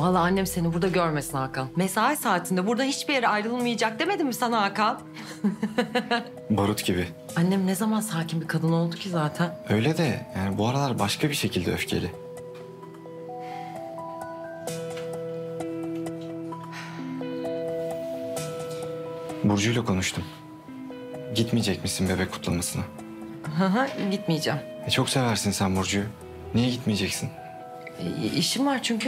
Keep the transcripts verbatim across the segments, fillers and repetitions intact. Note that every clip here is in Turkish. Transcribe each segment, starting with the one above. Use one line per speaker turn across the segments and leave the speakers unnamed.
Vallahi annem seni burada görmesin Hakan. Mesai saatinde burada hiçbir yere ayrılmayacak demedim mi sana Hakan?
Barut gibi.
Annem ne zaman sakin bir kadın oldu ki zaten?
Öyle de yani bu aralar başka bir şekilde öfkeli. Burcu'yla konuştum. Gitmeyecek misin bebek kutlamasına?
Hı hı, gitmeyeceğim.
E çok seversin sen Burcu'yu. Niye gitmeyeceksin?
E, işim var çünkü.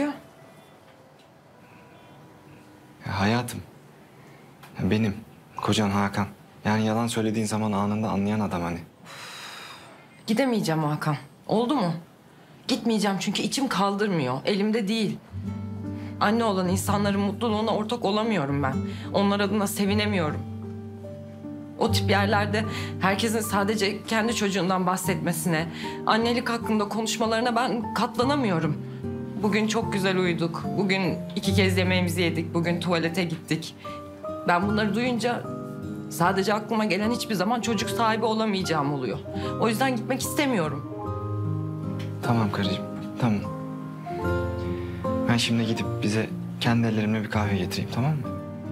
Ya hayatım. Ya benim. Kocan Hakan. Yani yalan söylediğin zaman anında anlayan adam hani.
Gidemeyeceğim Hakan. Oldu mu? Gitmeyeceğim çünkü içim kaldırmıyor. Elimde değil. Anne olan insanların mutluluğuna ortak olamıyorum ben. Onlar adına sevinemiyorum. O tip yerlerde herkesin sadece kendi çocuğundan bahsetmesine, annelik hakkında konuşmalarına ben katlanamıyorum. Bugün çok güzel uyuduk. Bugün iki kez yemeğimizi yedik. Bugün tuvalete gittik. Ben bunları duyunca sadece aklıma gelen hiçbir zaman çocuk sahibi olamayacağım oluyor. O yüzden gitmek istemiyorum.
Tamam karıcığım, tamam. Ben şimdi gidip bize kendi ellerimle bir kahve getireyim, tamam mı?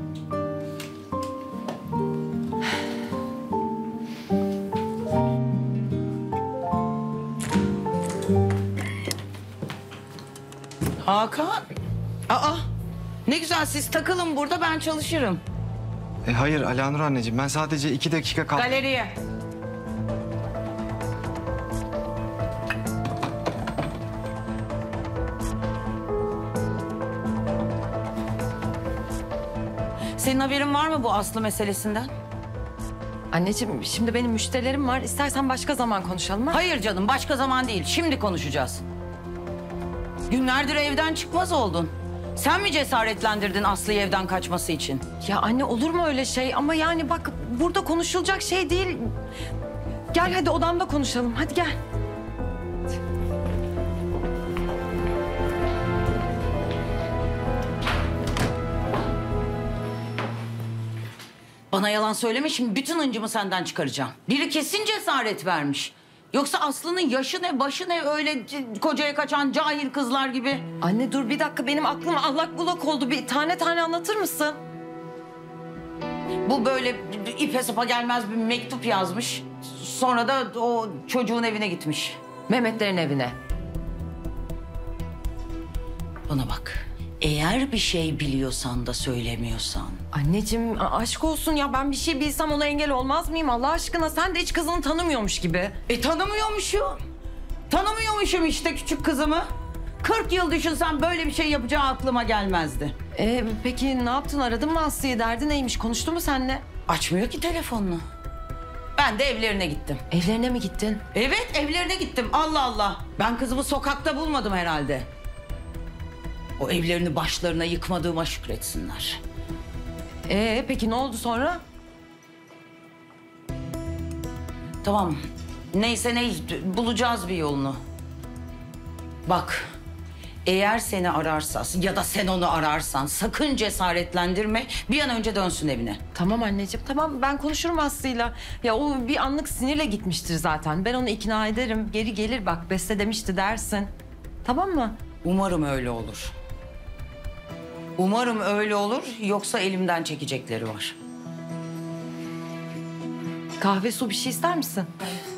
Hakan. Aa, ne güzel siz takılın burada, ben çalışırım.
E hayır Alanur anneciğim, ben sadece iki dakika kal...
Galeriye. Senin haberin var mı bu Aslı meselesinden?
Anneciğim şimdi benim müşterilerim var. İstersen başka zaman konuşalım ha?
Hayır canım, başka zaman değil. Şimdi konuşacağız. Günlerdir evden çıkmaz oldun. Sen mi cesaretlendirdin Aslı'yı evden kaçması için?
Ya anne olur mu öyle şey? Ama yani bak burada konuşulacak şey değil. Gel hadi odamda konuşalım. Hadi gel.
Bana yalan söyleme, şimdi bütün hıncımı senden çıkaracağım. Biri kesin cesaret vermiş. Yoksa Aslı'nın yaşı ne, başı ne, öyle kocaya kaçan cahil kızlar gibi.
Anne dur bir dakika, benim aklım allak bullak oldu. Bir tane tane anlatır mısın?
Bu böyle ipe sapa gelmez bir mektup yazmış. Sonra da o çocuğun evine gitmiş.
Mehmetlerin evine.
Bana bak. Eğer bir şey biliyorsan da söylemiyorsan.
Anneciğim aşk olsun ya, ben bir şey bilsem ona engel olmaz mıyım Allah aşkına? Sen de hiç kızını tanımıyormuş gibi.
E tanımıyormuşum. Tanımıyormuşum işte küçük kızımı. Kırk yıl düşünsem böyle bir şey yapacağı aklıma gelmezdi.
Ee, peki ne yaptın, aradın mı Aslı'yı, derdi neymiş, konuştu mu seninle?
Açmıyor ki telefonunu. Ben de evlerine gittim.
Evlerine mi gittin?
Evet, evlerine gittim. Allah Allah. Ben kızımı sokakta bulmadım herhalde. O evlerini başlarına yıkmadığıma şükretsinler.
Ee, peki ne oldu sonra?
Tamam. Neyse ne, bulacağız bir yolunu. Bak, eğer seni ararsa ya da sen onu ararsan sakın cesaretlendirme. Bir an önce dönsün evine.
Tamam anneciğim, tamam, ben konuşurum Aslı'yla. Ya o bir anlık sinirle gitmiştir zaten. Ben onu ikna ederim. Geri gelir, bak Beste demişti dersin. Tamam mı?
Umarım öyle olur. Umarım öyle olur, yoksa elimden çekecekleri var.
Kahve, su bir şey ister misin?